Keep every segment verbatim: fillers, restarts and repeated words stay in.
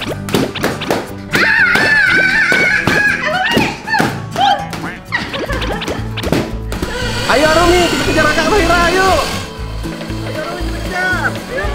Ayo Arumi, kita kejar kakak Mahira, ayo. Ayo Arumi, kita kejar. Ayo.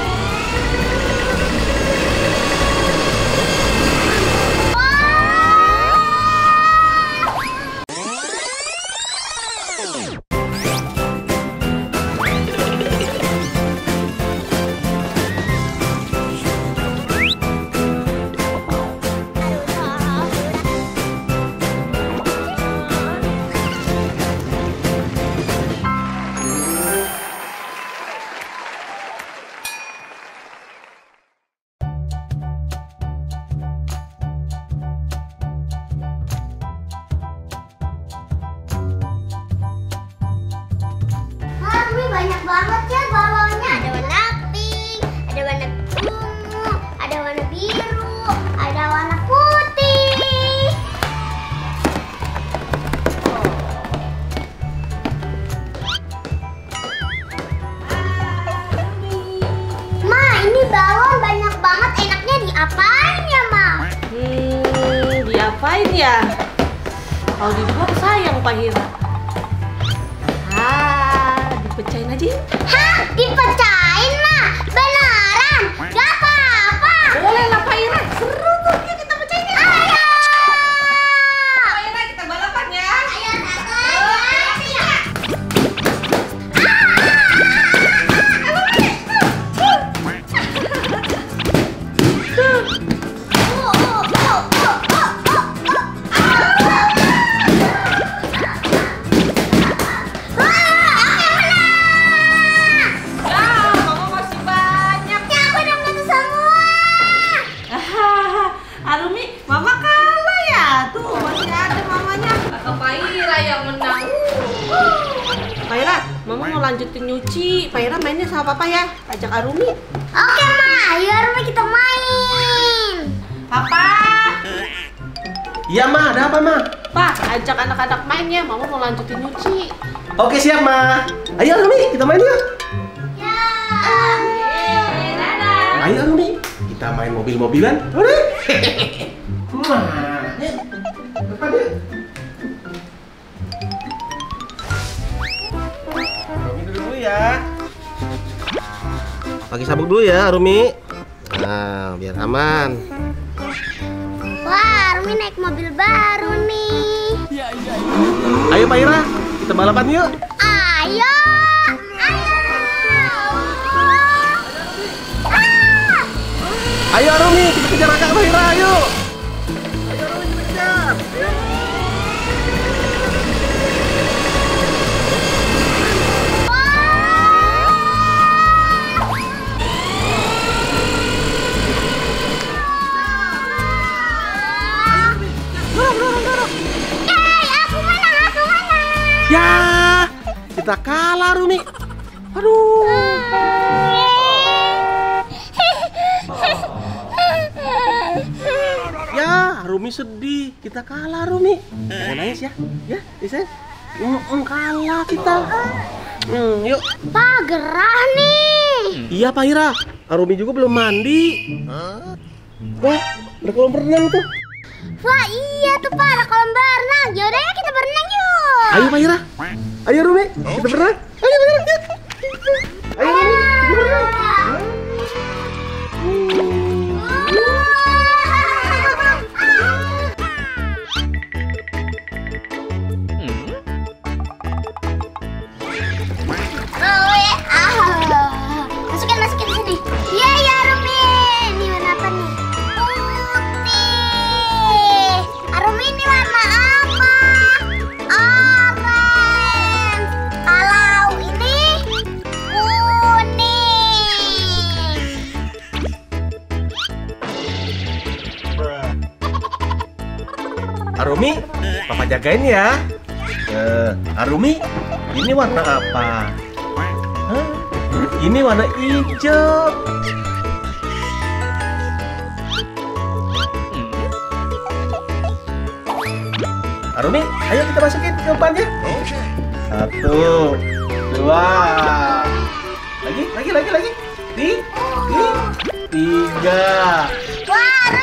Banyak banget ya balonnya. Ada warna pink, ada warna ungu, ada warna biru, ada warna putih. Ma, ini balon banyak banget. Enaknya diapain ya, Ma? Hmm, diapain ya? Kalau dibuang sayang Pak Hira. Ah, dipecahin aja. Hah? Dipecahin, Ma? Beneran? Gak apa-apa. Boleh lah Pak Hira. Seru tuh, yuk kita pecahin ya. Ayo. Pak Hira, kita balapan ya. Ayo, satu, dua, tiga. Arumi, Mama kalah ya. Tuh, masih ada mamanya. Kakak Pak Hira yang menang. Pak Hira, Mama mau lanjutin nyuci. Pak Hira mainnya sama Papa ya. Ajak Arumi. Oke, Ma. Ayo, Arumi, kita main. Papa. Iya Ma, ada apa Ma? Pak, ajak anak-anak main ya. Mama mau lanjutin nyuci. Oke siap Ma. Ayo Arumi, kita main yuk. Ya. Yeay, dadah. Ayo Arumi, kita main mobil-mobilan. Udah. Mana? Depan yuk. Arumi dulu ya. Pakai sabuk dulu ya Arumi. Nah, biar aman. Wah, Arumi naik mobil baru nih. Ayo Pak Ira, kita balapan yuk. Ayo. Ayo. Ah. Ayo Arumi, kita kejar kakak Pak Ira, ayo. Ayo Arumi, kita kejar. Ya, kita kalah Rumi. Aduh. Ya, Rumi sedih. Kita kalah Rumi. Jangan nangis ya. Ya, bisa. Mm -mm, kalah kita. Hmm, yuk. Pak, gerah nih. Iya Pak Ira. Rumi juga belum mandi. Wah, ada kolam berenang tuh. Wah, iya tuh Pak, ada kolam berenang. Yaudah ya, kita berenang yuk. Ayo Pak Ira. Ayo Rumi, kita berenang. Ayo berenang yuk. Ayo Rumi, kita berenang. Masukin, masukin sini. Iya, ya Rumi. Ini warna apa nih? Putih. Rumi ini warna apa? Orange. Kalau ini kuning. Arumi, Papa jagain ya. Eh, Arumi, ini warna apa? Hah? Ini warna hijau. Arumi, ayo kita masukin ke umpannya. Satu, dua, lagi, lagi, lagi, lagi. Di, di, tiga. Wah,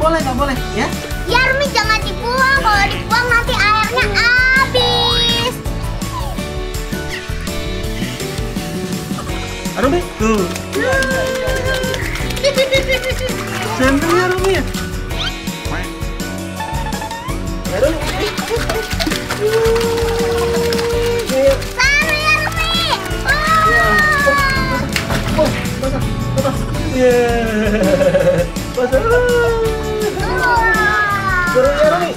boleh, nggak boleh, ya? Ya Rumi jangan dibuang, kalau dibuang nanti airnya habis. Rumi, tuh. Sendiri ya Rumi ya. Ya Rumi. Sana ya Rumi. Oh, basah, basah. Yeah. Basah. Seru ya Rumi.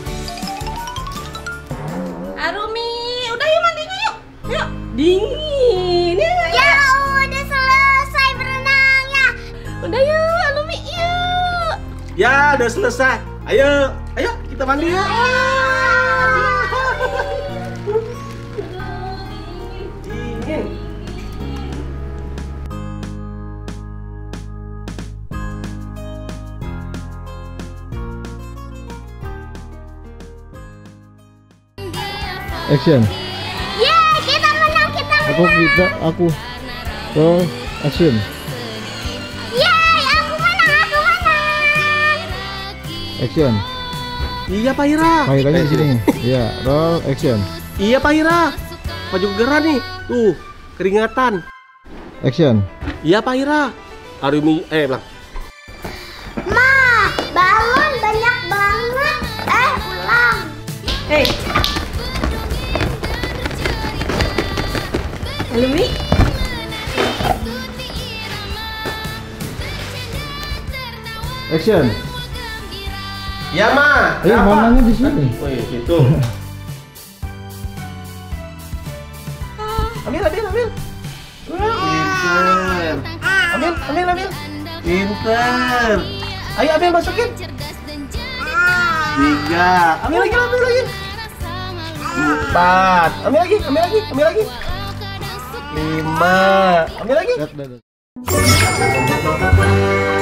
Arumi, udah yuk mandinya yuk. Yuk, dingin. Ya, Ya udah selesai berenangnya. udah yuk, Arumi yuk. Ya, udah selesai. Ayo, ayo kita mandi yuk. Dingin. Action. Ya kita menang, kita Aku menang. kita aku. Roll action. Yeay, aku menang, aku menang. Action. Iya Pak Ira. Kameranya di sini. Iya, roll action. Iya Pak Ira. Baju gerah nih. Tuh, keringatan. Action. Iya Pak Ira. Arumi eh bilang. Ma, balon banyak banget. Eh, ulang. Hei. Arumi. Action. Iya Ma. Eh, mamanya di sini. Oh iya, situ. Ambil, ambil, ambil. Wah, pinter. Ambil, ambil, ambil. Pinter. Ayo ambil masukin. Tiga. Ambil lagi, ambil lagi. Empat. Ambil lagi, ambil lagi, ambil lagi. Lima. Ambil lagi. Lihat, lihat, lihat.